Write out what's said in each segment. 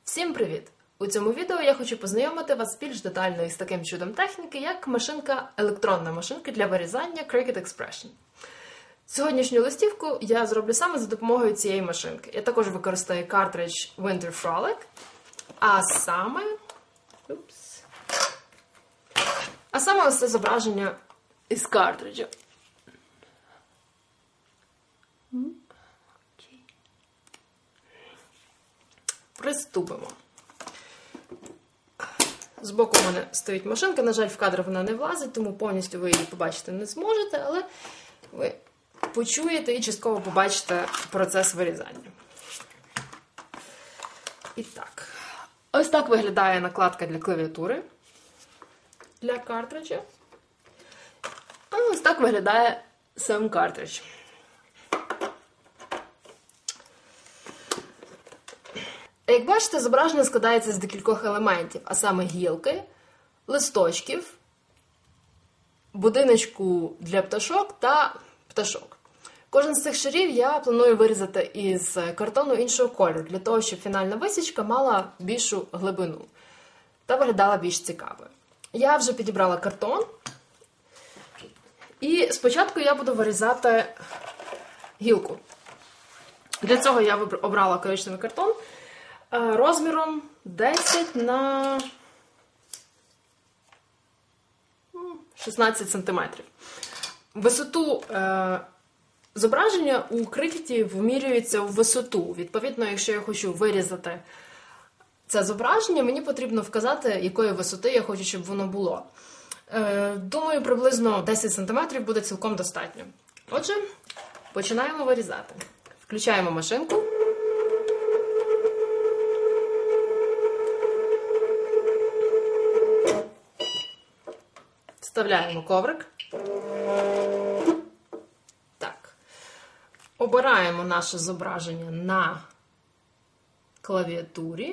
Всім привіт! У цьому відео я хочу познайомити вас більш детально із таким чудом техніки, як електронна машинка для вирізання Cricut Expression. Сьогоднішню листівку я зроблю саме за допомогою цієї машинки. Я також використаю картридж Winter Frolic, а саме ось це зображення із картриджа. Приступимо. Збоку в мене стоїть машинка, на жаль, в кадр вона не влазить, тому повністю ви її побачити не зможете, але ви почуєте і частково побачите процес вирізання. І так, ось так виглядає накладка для клавіатури, для картриджа. А ось так виглядає сам картридж. Як бачите, зображення складається з декількох елементів, а саме гілки, листочків, будиночку для пташок та пташок. Кожен з цих шарів я планую вирізати із картону іншого кольору, для того, щоб фінальна висічка мала більшу глибину та виглядала більш цікавою. Я вже підібрала картон, і спочатку я буду вирізати гілку. Для цього я обрала коричневий картон розміром 10 на 16 см. Висоту зображення у Cricut вимірюється в висоту. Відповідно, якщо я хочу вирізати це зображення, мені потрібно вказати, якої висоти я хочу, щоб воно було. Думаю, приблизно 10 см буде цілком достатньо. Отже, починаємо вирізати. Включаємо машинку. Вставляємо коврик. Так. Обираємо наше зображення на клавіатурі.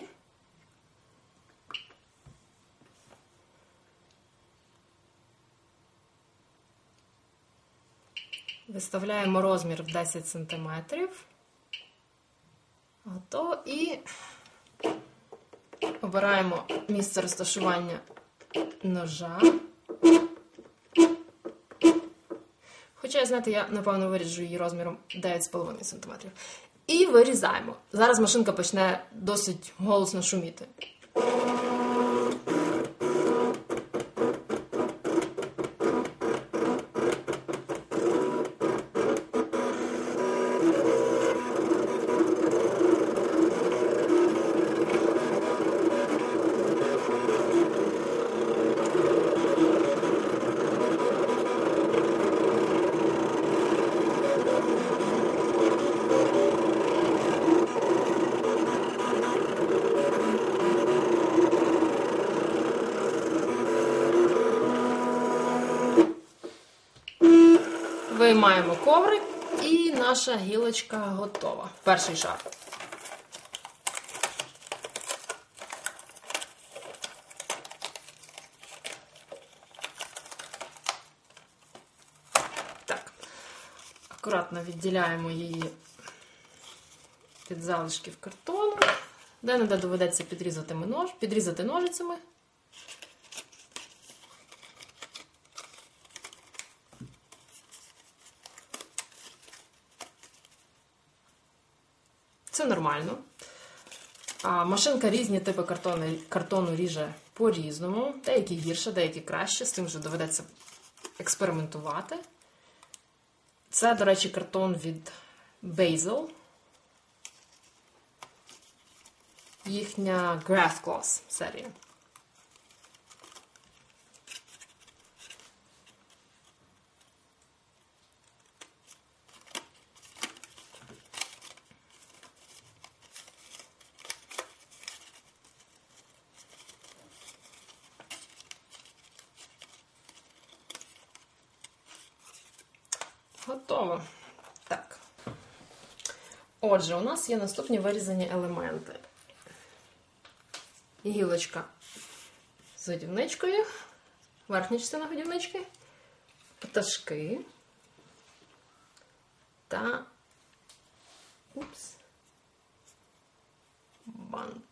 Виставляємо розмір в 10 см. Готово. І обираємо місце розташування ножа. Хоча, знаєте, я, напевно, виріжу її розміром 9,5 см. І вирізаємо. Зараз машинка почне досить голосно шуміти. Виймаємо коврик, і наша гілочка готова. Перший шар. Так. Акуратно відділяємо її від залишків картону. Де-не-де доведеться підрізати ножицями. Це нормально. Машинка різні типи картону ріже по-різному. Деякі гірше, деякі краще. З цим вже доведеться експериментувати. Це, до речі, картон від Basil. Їхня Graph Gloss серія. Готово. Так. Отже, у нас є наступні вирізані елементи. Гілочка з годівничкою, верхня частина годівнички, пташки та бант.